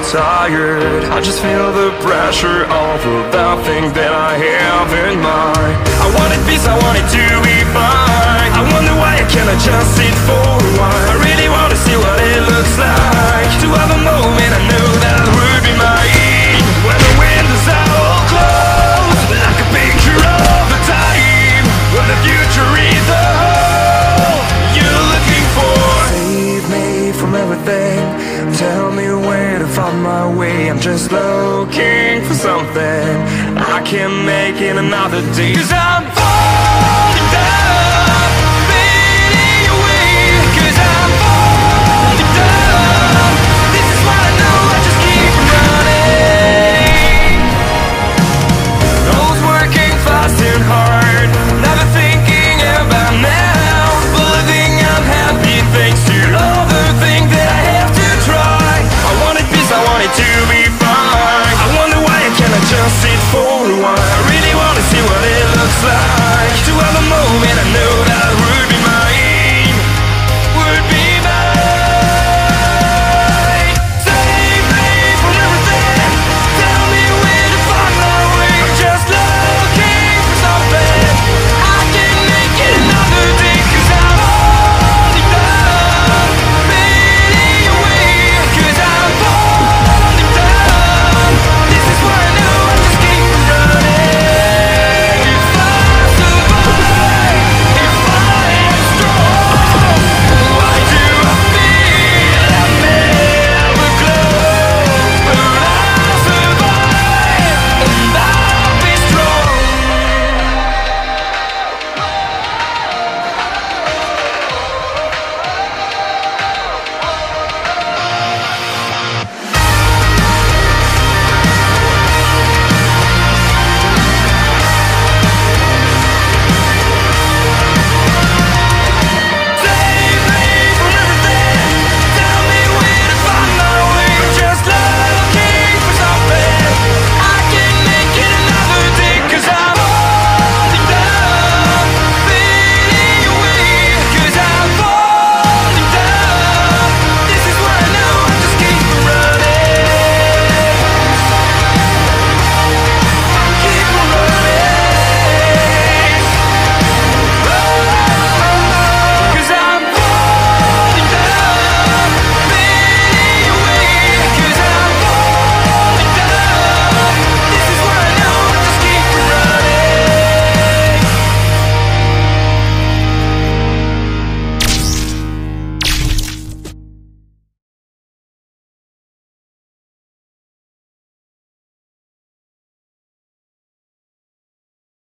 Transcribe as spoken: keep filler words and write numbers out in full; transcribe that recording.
tired. I just feel the pressure of the thing that I have in mind. I wanted peace, I wanted to be fine. I wonder why I can't just sit for a while. I really want to see what it looks like, to have a moment I knew that would be mine. When the windows are all closed, like a picture of a time when the future is the whole you're looking for. Save me from everything, tell me where to find my way. I'm just looking for something I can make in another day. 'Cause I'm falling down.